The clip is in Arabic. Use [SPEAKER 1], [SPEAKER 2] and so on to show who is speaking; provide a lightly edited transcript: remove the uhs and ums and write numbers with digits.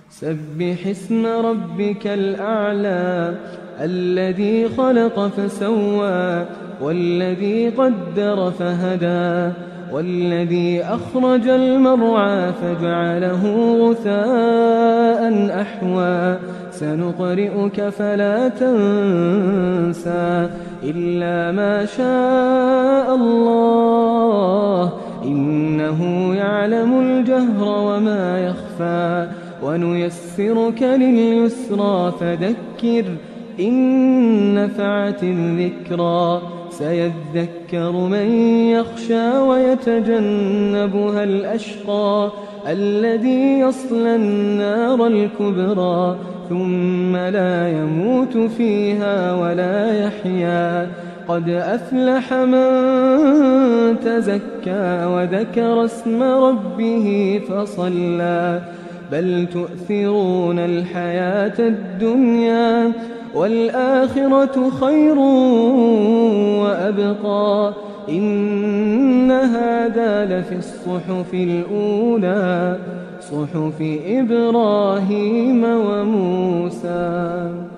[SPEAKER 1] سبح اسم ربك الأعلى الذي خلق فسوى والذي قدر فهدى والذي أخرج المرعى فجعله غثاء أحوى سنقرئك فلا تنسى إلا ما شاء الله إنه يعلم الجهر وما يخفى ونيسرك لليسرى فذكر إن نفعت الذكرى سيذكر من يخشى ويتجنبها الأشقى الذي يصلى النار الكبرى ثم لا يموت فيها ولا يحيا قد أفلح من تزكى وذكر اسم ربه فصلى بل تؤثرون الحياة الدنيا والآخرة خير وأبقى إن هذا لفي الصحف الأولى صحف إبراهيم وموسى.